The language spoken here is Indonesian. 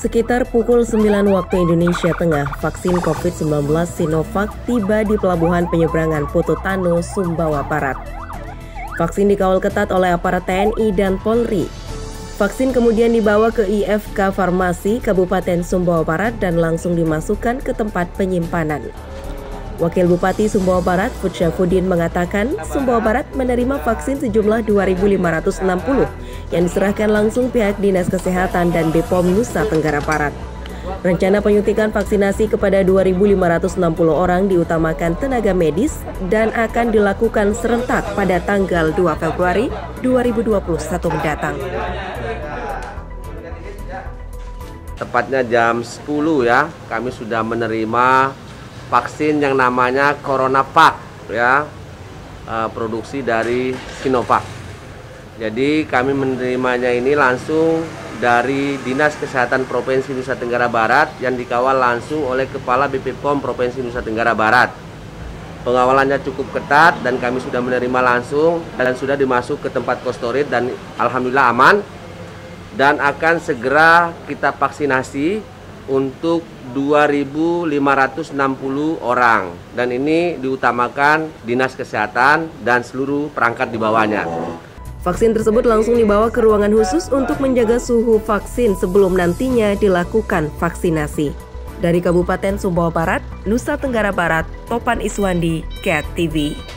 Sekitar pukul 9 waktu Indonesia Tengah, vaksin COVID-19 Sinovac tiba di Pelabuhan Penyeberangan Pototano, Sumbawa Barat. Vaksin dikawal ketat oleh aparat TNI dan Polri. Vaksin kemudian dibawa ke IFK Farmasi Kabupaten Sumbawa Barat dan langsung dimasukkan ke tempat penyimpanan. Wakil Bupati Sumbawa Barat, Futsyafuddin mengatakan Sumbawa Barat menerima vaksin sejumlah 2.560 yang diserahkan langsung pihak Dinas Kesehatan dan BPOM Nusa Tenggara Barat. Rencana penyuntikan vaksinasi kepada 2.560 orang diutamakan tenaga medis dan akan dilakukan serentak pada tanggal 2 Februari 2021 mendatang. Tepatnya jam 10 ya, kami sudah menerima vaksin yang namanya CoronaVac ya, produksi dari Sinovac. Jadi kami menerimanya ini langsung dari Dinas Kesehatan Provinsi Nusa Tenggara Barat yang dikawal langsung oleh Kepala BPPOM Provinsi Nusa Tenggara Barat. Pengawalannya cukup ketat dan kami sudah menerima langsung dan sudah dimasuk ke tempat cold dan alhamdulillah aman, dan akan segera kita vaksinasi untuk 2.560 orang, dan ini diutamakan Dinas Kesehatan dan seluruh perangkat di bawahnya. Vaksin tersebut langsung dibawa ke ruangan khusus untuk menjaga suhu vaksin sebelum nantinya dilakukan vaksinasi. Dari Kabupaten Sumbawa Barat, Nusa Tenggara Barat, Topan Iswandi, KET TV.